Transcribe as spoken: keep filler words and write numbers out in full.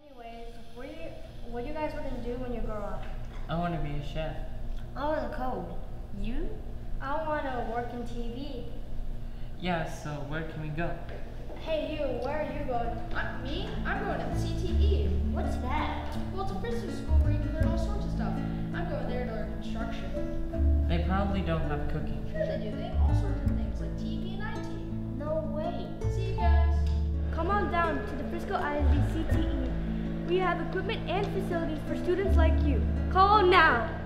Anyways, what do you what do you guys want to do when you grow up? I want to be a chef. I want to code. You? I want to work in T V. Yeah, so where can we go? Hey you, where are you going? Uh, me? I'm going to C T E. What's that? Well, it's a business school where you can learn all sorts of stuff. I'm going there to learn construction. They probably don't have cooking. Sure they do. They have all sorts of things like T V and I T. No way. See you guys. Come on down to the Frisco I S D C T E. We have equipment and facilities for students like you. Call now.